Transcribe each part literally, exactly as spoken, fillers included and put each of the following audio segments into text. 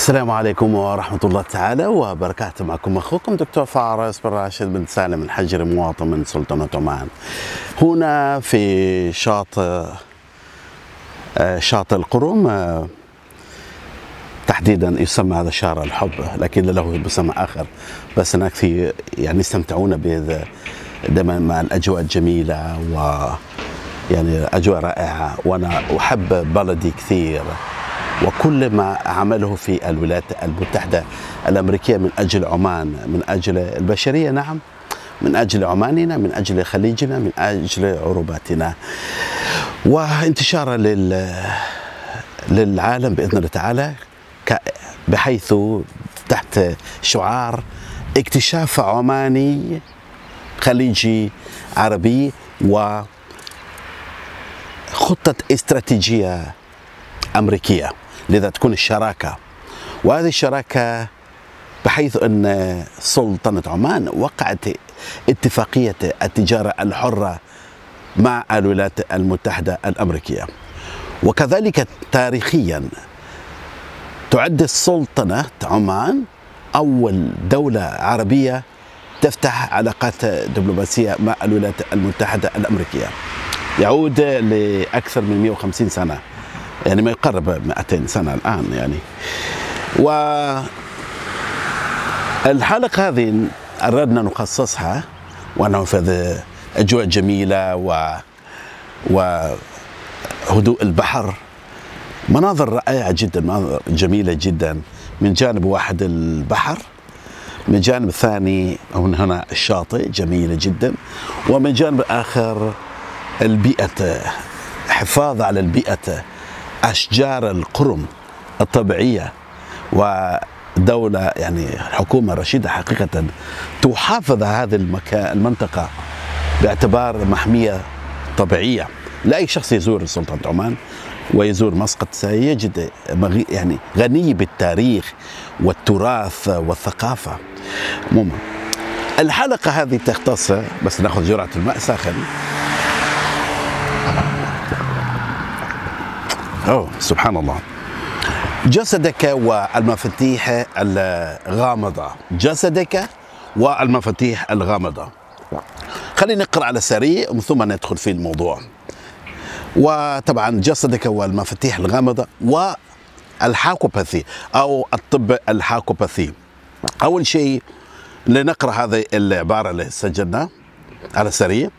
السلام عليكم ورحمة الله تعالى وبركاته. معكم أخوكم دكتور فارس بن راشد بن سالم الحجري، مواطن من سلطنة عمان، هنا في شاطئ شاطئ القرم، تحديدا يسمى هذا شارع الحب، لكن له مسمى آخر، بس هناك في يعني يستمتعون بهذا دائما مع الأجواء الجميلة و يعني أجواء رائعة. وأنا أحب بلدي كثير، وكل ما عمله في الولايات المتحدة الأمريكية من أجل عمان، من أجل البشرية، نعم، من أجل عماننا، من أجل خليجنا، من أجل عروباتنا، وانتشارا لل للعالم بإذن الله تعالى، بحيث تحت شعار اكتشاف عماني خليجي عربي وخطة استراتيجية أمريكية، لذا تكون الشراكة. وهذه الشراكة بحيث أن سلطنة عمان وقعت اتفاقية التجارة الحرة مع الولايات المتحدة الأمريكية، وكذلك تاريخيا تعد السلطنة عمان أول دولة عربية تفتح علاقات دبلوماسية مع الولايات المتحدة الأمريكية، يعود لأكثر من مئة وخمسين سنة، يعني ما يقرب مئتين سنة الآن يعني. والحلقة هذه أردنا نخصصها، وأنه في أجواء جميلة و وهدوء البحر، مناظر رائعة جدا، مناظر جميلة جدا. من جانب واحد البحر، من جانب ثاني من هنا الشاطئ جميلة جدا، ومن جانب آخر البيئة، حفاظ على البيئة، أشجار القرم الطبيعية، ودولة يعني حكومة رشيدة حقيقة تحافظ هذه المكان المنطقة باعتبار محمية طبيعية. لا أي شخص يزور سلطنة عمان ويزور مسقط سيجد يعني غني بالتاريخ والتراث والثقافة. مم. الحلقة هذه تختص، بس ناخذ جرعة الماء ساخن. أوه سبحان الله. جسدك والمفاتيح الغامضة، جسدك والمفاتيح الغامضة. خلينا نقرأ على السريع ثم ندخل في الموضوع. وطبعا جسدك والمفاتيح الغامضة والحاكوباثي أو الطب الحاكوباثي. أول شيء لنقرأ هذه العبارة اللي سجلناها على السريع.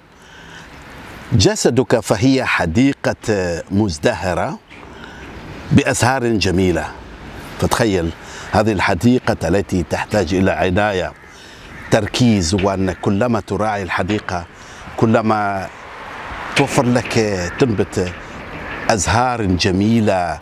جسدك فهي حديقة مزدهرة بأزهار جميلة. فتخيل هذه الحديقة التي تحتاج إلى عناية، تركيز، وأن كلما تراعي الحديقة كلما توفر لك تنبت أزهار جميلة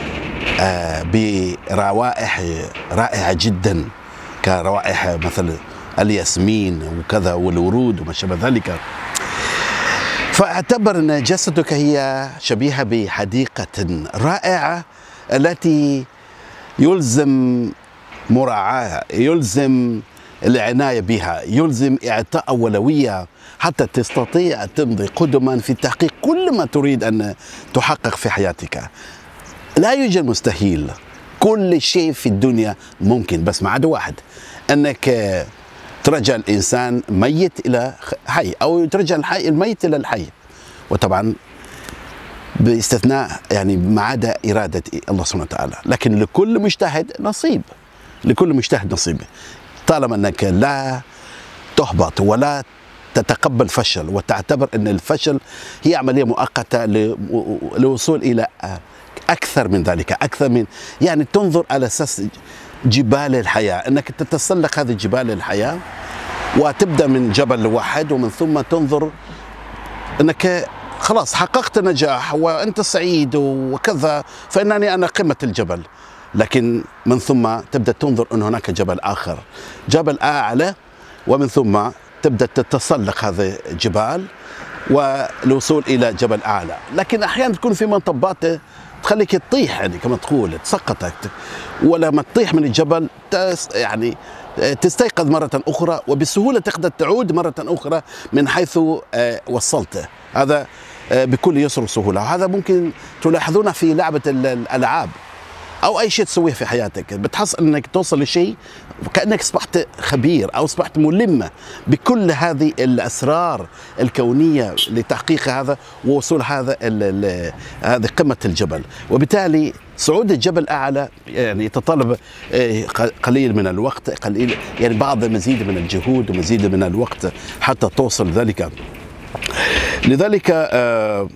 بروائح رائعة جدا، كروائح مثل الياسمين وكذا والورود وما شابه ذلك. فاعتبر أن جسدك هي شبيهة بحديقة رائعة التي يلزم مراعاها، يلزم العناية بها، يلزم إعطاء أولوية حتى تستطيع أن تمضي قدما في تحقيق كل ما تريد أن تحقق في حياتك. لا يوجد مستحيل، كل شيء في الدنيا ممكن، بس ما عدا واحد، أنك ترجع الإنسان ميت إلى حي، أو ترجع الحي الميت إلى الحي، وطبعا باستثناء يعني ما عدا إرادة الله سبحانه وتعالى. لكن لكل مجتهد نصيب، لكل مجتهد نصيب، طالما أنك لا تحبط ولا تتقبل فشل، وتعتبر أن الفشل هي عملية مؤقتة للوصول إلى أكثر من ذلك، أكثر من يعني تنظر على أساس جبال الحياة، أنك تتسلق هذه جبال الحياة وتبدأ من جبل واحد، ومن ثم تنظر أنك خلاص حققت نجاح وأنت سعيد وكذا، فإنني أنا قمة الجبل. لكن من ثم تبدأ تنظر أن هناك جبل آخر، جبل أعلى، ومن ثم تبدأ تتسلق هذه الجبال والوصول إلى جبل أعلى. لكن أحيانا تكون في مطبات تخليك تطيح، يعني كما تقول تسقطك، ولما تطيح من الجبل يعني تستيقظ مرة أخرى، وبسهولة تقدر تعود مرة أخرى من حيث وصلت. هذا بكل يسر وسهولة. هذا ممكن تلاحظونه في لعبة الألعاب او اي شيء تسويه في حياتك، بتحس انك توصل لشيء وكانك اصبحت خبير او اصبحت ملم بكل هذه الاسرار الكونيه لتحقيق هذا ووصول هذا هذه قمه الجبل. وبالتالي صعود الجبل اعلى يعني يتطلب قليل من الوقت، قليل يعني بعض مزيد من الجهود ومزيد من الوقت حتى توصل ذلك. لذلك آه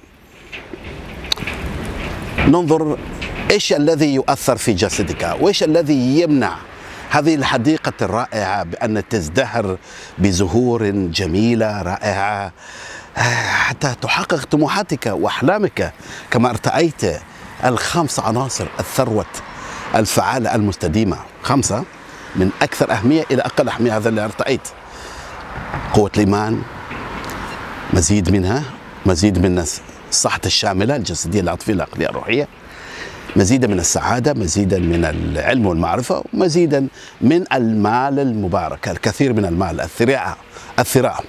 ننظر ايش الذي يؤثر في جسدك، وايش الذي يمنع هذه الحديقة الرائعة بأن تزدهر بزهور جميلة رائعة حتى تحقق طموحاتك وأحلامك كما ارتأيت الخمس عناصر الثروة الفعالة المستديمة، خمسة من أكثر أهمية إلى أقل أهمية. هذا اللي ارتأيت: قوة الإيمان، مزيد منها، مزيد من الصحة الشاملة الجسدية العاطفية العقلية الروحية، مزيدا من السعادة، مزيدا من العلم والمعرفة، ومزيدا من المال المبارك، الكثير من المال، الثراء الثراء.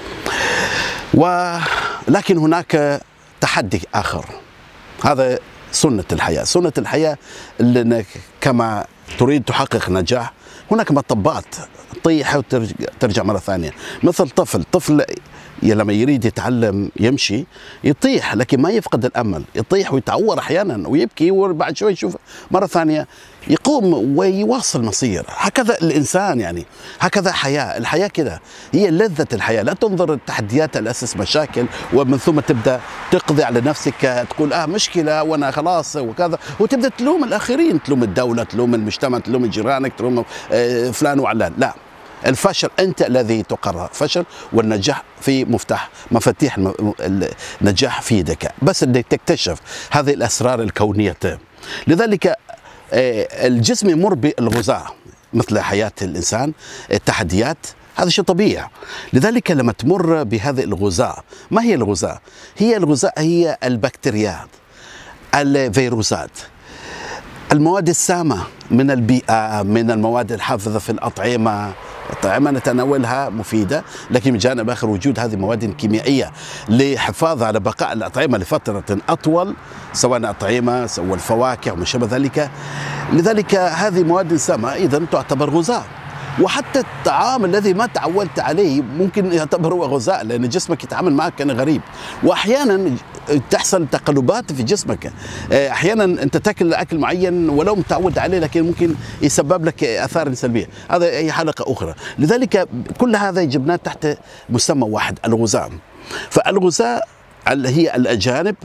ولكن هناك تحدي آخر، هذا سنة الحياة. سنة الحياة أنك كما تريد تحقق نجاح هناك مطبات تطيح وترجع مرة ثانية. مثل طفل طفل لما يريد يتعلم يمشي يطيح لكن ما يفقد الامل، يطيح ويتعور احيانا ويبكي وبعد شوي يشوف مره ثانيه يقوم ويواصل مسير. هكذا الانسان، يعني هكذا حياه، الحياه كذا هي لذه الحياه. لا تنظر التحديات على اساس مشاكل ومن ثم تبدا تقضي على نفسك، تقول اه مشكله وانا خلاص وكذا، وتبدا تلوم الاخرين، تلوم الدوله، تلوم المجتمع، تلوم جيرانك، تلوم آه فلان وعلان. لا، الفشل أنت الذي تقرر فشل، والنجاح في مفتاح مفاتيح النجاح في يدك، بس انك تكتشف هذه الأسرار الكونية. لذلك الجسم يمر بالغزاة مثل حياة الإنسان، التحديات، هذا شيء طبيعي. لذلك لما تمر بهذه الغزاة، ما هي الغزاة؟ هي الغزاة هي البكتيريات، الفيروسات، المواد السامة من البيئة، من المواد الحافظة في الأطعمة. الأطعمة نتناولها مفيدة، لكن من جانب آخر وجود هذه المواد الكيميائية للحفاظ على بقاء الأطعمة لفترة أطول، سواء أطعمة سواء الفواكه وما شابه ذلك. لذلك هذه مواد سامة إذن تعتبر غذاء. وحتى الطعام الذي ما تعودت عليه ممكن يعتبر هو غذاء، لأن جسمك يتعامل معك كأنه غريب. وأحيانا تحصل تقلبات في جسمك، أحيانا أنت تأكل أكل معين ولو متعود عليه لكن ممكن يسبب لك آثار سلبية، هذا هي حلقة أخرى. لذلك كل هذا جبناه تحت مسمى واحد، الغذاء. فالغذاء هي الأجانب،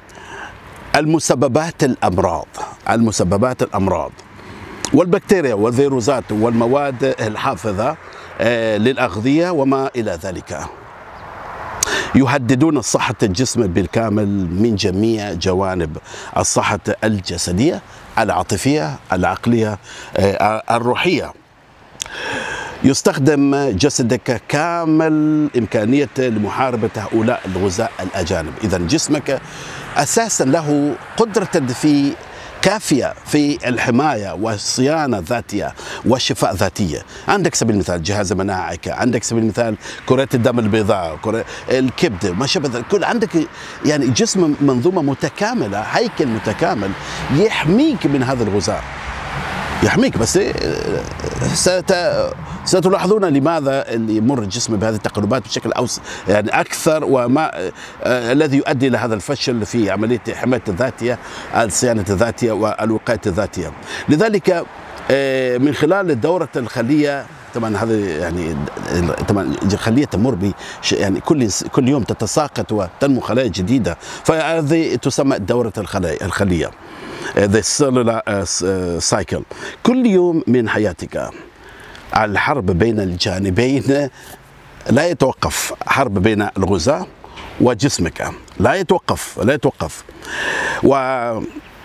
المسببات الأمراض، المسببات الأمراض والبكتيريا والفيروسات والمواد الحافظة للأغذية وما إلى ذلك، يهددون صحة الجسم بالكامل من جميع جوانب الصحة الجسدية، العاطفية، العقلية، الروحية. يستخدم جسدك كامل إمكانية لمحاربة هؤلاء الغزاة الأجانب. إذا جسمك أساسا له قدرة في كافية في الحماية والصيانة الذاتية والشفاء ذاتية. عندك سبيل المثال جهاز مناعك، عندك سبيل المثال كرات الدم البيضاء، الكبد، ما شابه ذلك، كل عندك يعني جسم منظومة متكاملة، هيكل متكامل يحميك من هذا الغذاء، يحميك. بس ستلاحظون لماذا اللي يمر الجسم بهذه التقلبات بشكل أوسع يعني أكثر، وما الذي يؤدي إلى هذا الفشل في عملية حماية الذاتية، الصيانة الذاتية والوقاية الذاتية. لذلك من خلال دورة الخلية، طبعا هذا يعني طبعا الخليه تمر ب يعني كل كل يوم تتساقط وتنمو خلايا جديده، فهذه تسمى دوره الخلايا الخليه the cellular cycle. كل يوم من حياتك الحرب بين الجانبين لا يتوقف، حرب بين الغذاء وجسمك لا يتوقف لا يتوقف ولا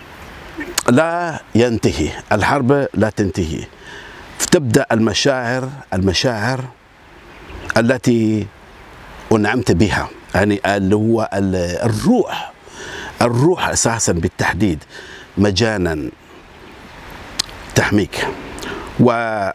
ينتهي، الحرب لا تنتهي. تبدأ المشاعر المشاعر التي أنعمت بها، يعني اللي هو الروح الروح أساسا بالتحديد مجانا تحميك، وأثناء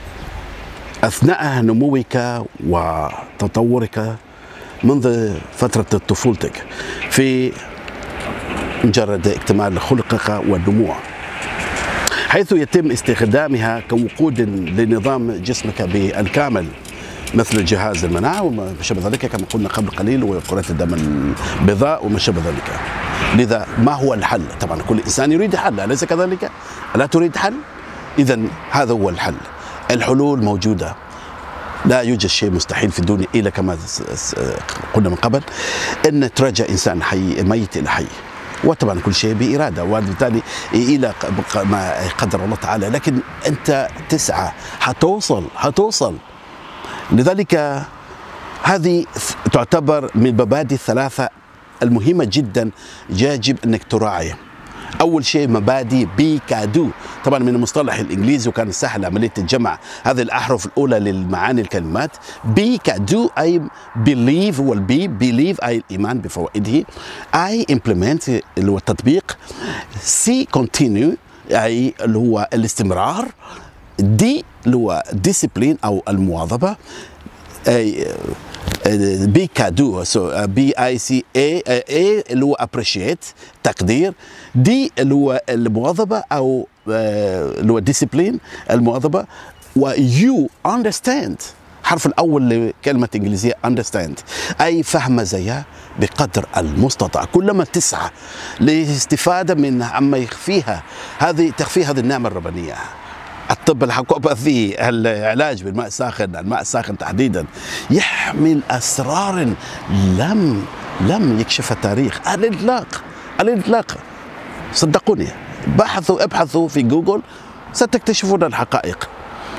نموك وتطورك منذ فترة طفولتك في مجرد اكتمال خلقك والنمو، حيث يتم استخدامها كوقود لنظام جسمك بالكامل، مثل جهاز المناعة وما شابه ذلك كما قلنا قبل قليل، وكرات الدم البيضاء وما شابه ذلك. لذا ما هو الحل؟ طبعا كل إنسان يريد حل، أليس كذلك؟ ألا تريد حل؟ إذا هذا هو الحل. الحلول موجودة، لا يوجد شيء مستحيل في الدنيا إلا كما قلنا من قبل أن ترجع إنسان حي ميت إلى حي، وطبعا كل شيء بإرادة وبالتالي إلى ما قدر الله تعالى، لكن أنت تسعى حتوصل حتوصل. لذلك هذه تعتبر من المبادئ الثلاثة المهمة جدا يجب أنك تراعي. أول شيء مبادئ بي كادو، طبعا من المصطلح الإنجليزي وكان سهل عملية الجمع هذه الأحرف الأولى للمعاني الكلمات. بي كادو أي believe، والبي believe أي الإيمان بفوائده، أي implement اللي هو التطبيق، سي continue أي اللي هو الاستمرار، دي اللي هو discipline أو المواظبة، أي بي كادو سو بي اي سي اي اي اللي هو ابريشيت تقدير، دي اللي هو المواظبه او اللي هو ديسيبلين المواظبه، ويو اندرستاند الحرف الاول لكلمه انجليزيه اندرستاند اي فهم زيها بقدر المستطاع، كلما تسعى للاستفاده من عما يخفيها هذه تخفي هذه النعمه الربانيه. الطب الحكوباثي، العلاج بالماء الساخن، الماء الساخن تحديدا يحمل اسرار لم لم يكشفها التاريخ على الاطلاق على الاطلاق. صدقوني، بحثوا ابحثوا في جوجل ستكتشفون الحقائق.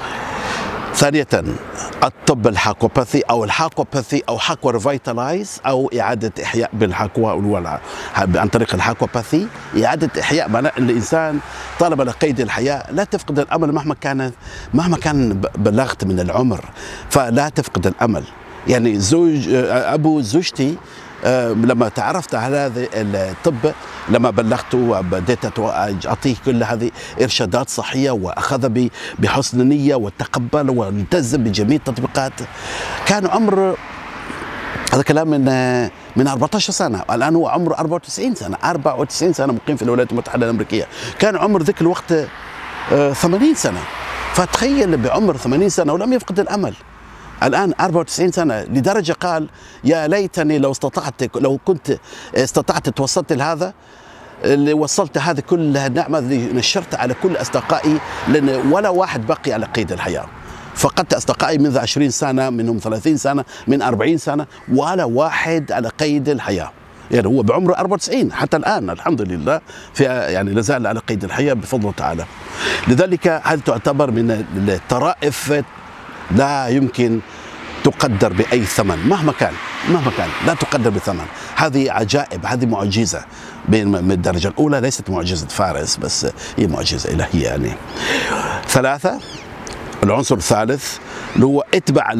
ثانية الطب الحاكوباثي او الحاكوباثي او حاكوا ريفيتالايز او اعاده احياء بالحاكوا عن طريق الحاكوباثي، اعاده احياء معناه ان الانسان طالما على قيد الحياه لا تفقد الامل مهما كان مهما كان بلغت من العمر، فلا تفقد الامل. يعني زوج ابو زوجتي لما تعرفت على هذا الطب، لما بلغته وبدأت أعطيه كل هذه إرشادات صحية وأخذ بحسن نية وتقبل والتزم بجميع التطبيقات، كان عمر هذا كلام من من أربعة عشر سنة، الآن هو عمره أربعة وتسعين سنة، أربعة وتسعين سنة مقيم في الولايات المتحدة الأمريكية، كان عمر ذيك الوقت ثمانين سنة، فتخيل بعمر ثمانين سنة ولم يفقد الأمل. الآن أربعة وتسعين سنة، لدرجة قال يا ليتني لو استطعت لو كنت استطعت توصلت لهذا اللي وصلت هذه كل النعمة اللي نشرت على كل أصدقائي، لأن ولا واحد بقي على قيد الحياة. فقدت أصدقائي منذ عشرين سنة، منهم ثلاثين سنة، من أربعين سنة، ولا واحد على قيد الحياة. يعني هو بعمره أربعة وتسعين حتى الآن الحمد لله، في يعني لازال على قيد الحياة بفضل الله تعالى. لذلك هذه تعتبر من الطرائف لا يمكن تقدر بأي ثمن مهما كان مهما كان لا تقدر بثمن. هذه عجائب، هذه معجزة من الدرجة الأولى، ليست معجزة فارس بس، هي معجزة إلهية يعني. ثلاثة، العنصر الثالث اللي هو اتبع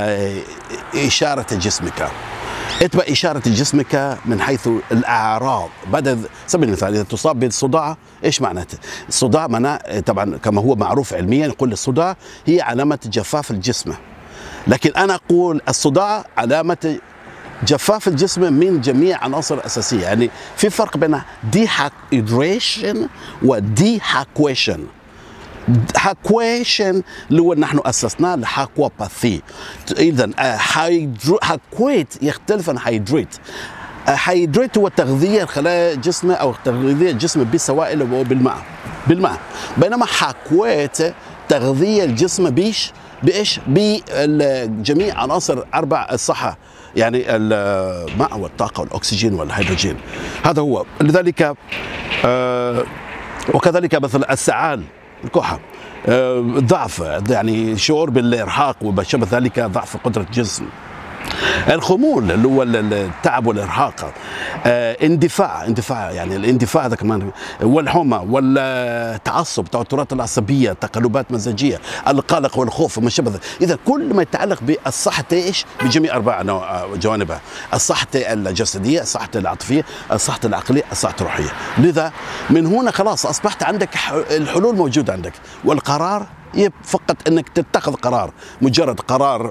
إشارة جسمك. اتبع إشارة جسمك من حيث الأعراض. بدأ سبيل المثال إذا تصاب بالصداع، إيش معناته؟ الصداع معناه طبعا كما هو معروف علميا، يقول الصداع هي علامة جفاف الجسم، لكن أنا أقول الصداع علامة جفاف الجسم من جميع عناصر الأساسية. يعني في فرق بين ديهايدريشن وديهاكويشن. هاكويشن اللي هو نحن أسسناه الحاكوباثي. إذا هاكويت يختلف عن هايدريت. هايدريت هو تغذية خلايا الجسم أو تغذية الجسم بالسوائل وبالماء بالماء، بينما هاكويت تغذية الجسم بيش بإيش؟ بجميع عناصر أربع الصحة، يعني الماء والطاقة والأكسجين والهيدروجين. هذا هو. لذلك آه وكذلك مثلا السعال، الكحة، آه ضعف، يعني شعور بالإرهاق وما شابه ذلك، ضعف قدرة الجسم. الخمول اللي هو التعب والإرهاق. آه اندفاع اندفاع يعني الاندفاع هذا كمان، والحمى والتعصب، التوترات العصبية، تقلبات مزاجية، القلق والخوف وما شابه ذلك. إذا كل ما يتعلق بالصحة إيش بجميع أربع جوانبها، الصحة الجسدية، الصحة العاطفية، الصحة العقلية، الصحة الروحية. لذا من هنا خلاص أصبحت عندك الحلول موجودة عندك، والقرار فقط أنك تتخذ قرار، مجرد قرار و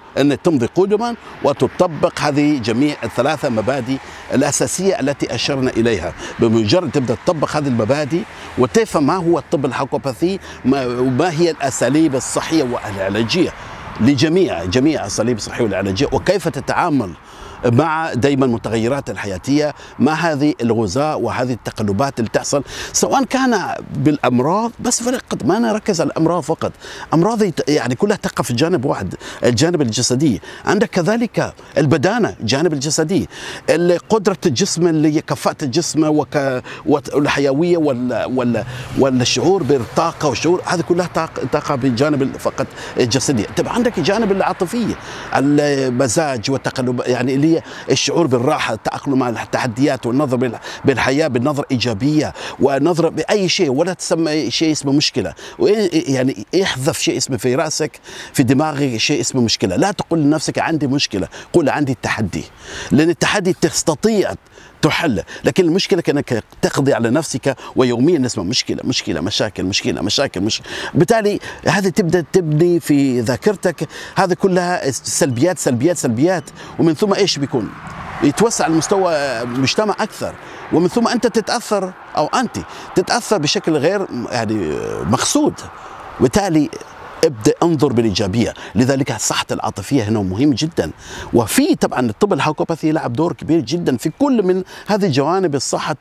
أن تمضي قدما وتطبق هذه جميع الثلاثة مبادئ الأساسية التي أشرنا إليها. بمجرد تبدأ تطبق هذه المبادئ وتفهم ما هو الطب الحكوباثي وما هي الأساليب الصحية والعلاجية لجميع جميع الأساليب الصحية والعلاجية، وكيف تتعامل مع دائما المتغيرات الحياتية، مع هذه الغزاء وهذه التقلبات اللي تحصل، سواء كان بالأمراض، بس فقط ما نركز على الأمراض فقط، أمراض يعني كلها تقع في جانب واحد، الجانب الجسدي. عندك كذلك البدانة، الجانب الجسدي، قدرة الجسم اللي كفاءة الجسم وك... والحيوية وال... وال... والشعور بالطاقة والشعور، هذه كلها طاقة تقع بالجانب فقط الجسدي. طبعا عندك الجانب العاطفي، المزاج والتقلب، يعني اللي هي الشعور بالراحة، التأقلم مع التحديات، والنظر بالحياة بالنظرة إيجابية، ونظرة بأي شيء، ولا تسمى شيء اسمه مشكلة، يعني احذف شيء اسمه في رأسك في دماغك شيء اسمه مشكلة. لا تقول لنفسك عندي مشكلة، قل عندي التحدي، لأن التحدي تستطيع تحل، لكن المشكلة كأنك تقضي على نفسك ويوميا نسمع مشكلة مشكلة مشاكل مشكلة مشاكل مش بالتالي هذه تبدأ تبني في ذاكرتك هذه كلها سلبيات سلبيات سلبيات، ومن ثم إيش بيكون؟ يتوسع المستوى المجتمع أكثر، ومن ثم أنت تتأثر أو أنت تتأثر بشكل غير يعني مقصود. بالتالي ابدأ انظر بالإيجابية. لذلك الصحة العاطفية هنا مهم جدا، وفي طبعا الطب الحكوباثي يلعب دور كبير جدا في كل من هذه جوانب الصحة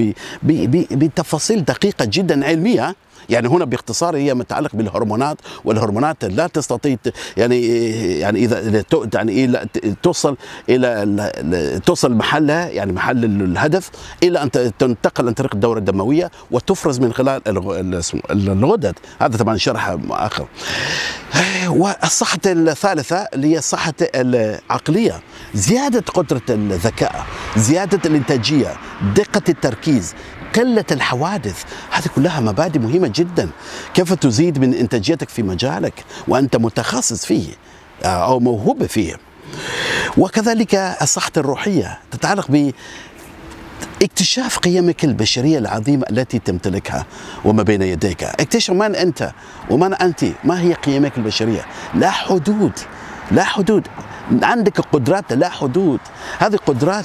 وبتفاصيل دقيقة جدا علمية. يعني هنا باختصار هي متعلق بالهرمونات، والهرمونات لا تستطيع يعني يعني اذا يعني توصل الى توصل محلها يعني محل الهدف الا ان تنتقل عن طريق الدوره الدمويه وتفرز من خلال الغدد. هذا طبعا شرح اخر. والصحه الثالثه اللي هي الصحه العقليه، زياده قدره الذكاء، زياده الانتاجيه، دقه التركيز، قلة الحوادث. هذه كلها مبادئ مهمة جدا. كيف تزيد من إنتاجيتك في مجالك وأنت متخصص فيه أو موهوب فيه. وكذلك الصحة الروحية تتعلق باكتشاف قيمك البشرية العظيمة التي تمتلكها وما بين يديك. اكتشف من أنت ومن أنت، ما هي قيمك البشرية. لا حدود، لا حدود، عندك قدرات لا حدود. هذه قدرات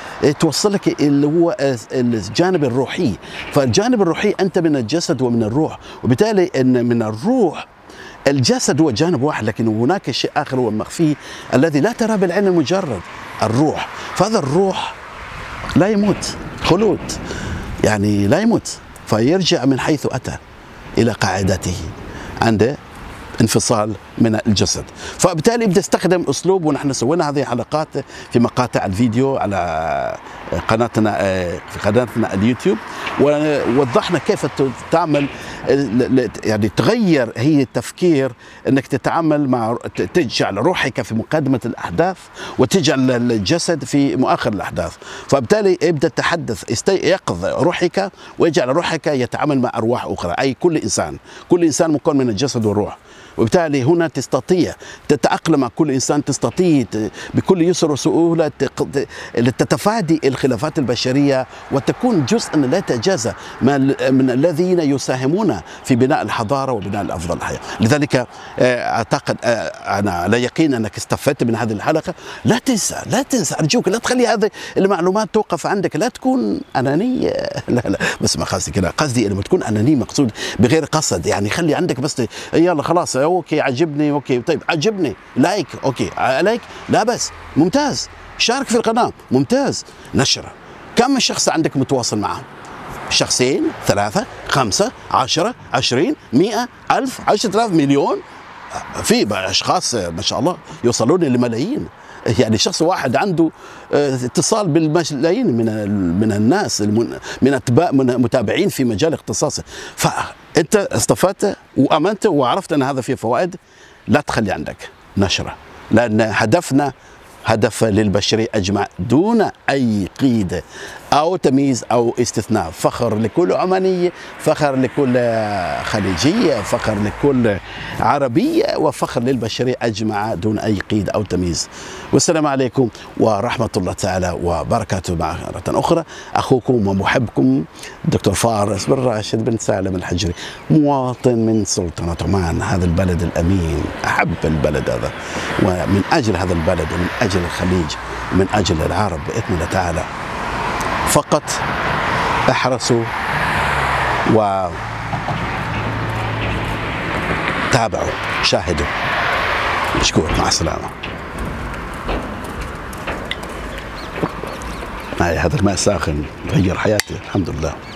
توصلك اللي هو الجانب الروحي. فالجانب الروحي أنت من الجسد ومن الروح، وبالتالي أن من الروح الجسد هو جانب واحد، لكن هناك شيء آخر هو مخفي الذي لا ترى بالعين المجرد، الروح. فهذا الروح لا يموت، خلود، يعني لا يموت، فيرجع من حيث أتى إلى قاعدته عند انفصال من الجسد. فبالتالي بدي استخدم اسلوب، ونحن سوينا هذه الحلقات في مقاطع الفيديو على قناتنا في قناتنا اليوتيوب، ووضحنا كيف تعمل يعني تغير هي التفكير، انك تتعامل مع تجعل روحك في مقدمه الاحداث وتجعل الجسد في مؤخر الاحداث. فبالتالي ابدا تحدث، يقظ روحك ويجعل روحك يتعامل مع ارواح اخرى، اي كل انسان، كل انسان مكون من الجسد والروح. وبالتالي هنا تستطيع تتأقلم مع كل إنسان، تستطيع بكل يسر وسهولة تتفادي الخلافات البشرية وتكون جزءا لا يتجازى من الذين يساهمون في بناء الحضارة وبناء الأفضل الحياة. لذلك أعتقد أنا على يقين أنك استفدت من هذه الحلقة. لا تنسى، لا تنسى أرجوك، لا تخلي هذه المعلومات توقف عندك، لا تكون أناني. لا لا بس ما قصدي كده، قصدي لما تكون أناني مقصود بغير قصد، يعني خلي عندك بس يلا خلاص اوكي عجبني، اوكي طيب عجبني لايك، اوكي لايك لا بس ممتاز، شارك في القناة ممتاز، نشره. كم شخص عندك متواصل معهم؟ شخصين، ثلاثة، خمسة، عشرة، عشرين، مئة، ألف، عشرة آلاف، مليون. في اشخاص ما شاء الله يوصلون لملايين. يعني شخص واحد عنده اتصال بالملايين من من الناس من اتباع من متابعين في مجال اختصاصه. فانت استفدت وامنت وعرفت ان هذا فيه فوائد، لا تخلي عندك نشره، لان هدفنا هدف للبشريه اجمع دون اي قيد أو تمييز أو استثناء. فخر لكل عمانية، فخر لكل خليجية، فخر لكل عربية، وفخر للبشرية أجمع دون أي قيد أو تمييز. والسلام عليكم ورحمة الله تعالى وبركاته. مرة أخرى أخوكم ومحبكم الدكتور فارس بن راشد بن سالم الحجري، مواطن من سلطنة عمان، هذا البلد الأمين. أحب البلد هذا، ومن أجل هذا البلد ومن أجل الخليج ومن أجل العرب بإذن الله تعالى فقط احرصوا وتابعوا، شاهدوا. مشكور، مع السلامة. هذا الماء ساخن غير حياتي الحمد لله.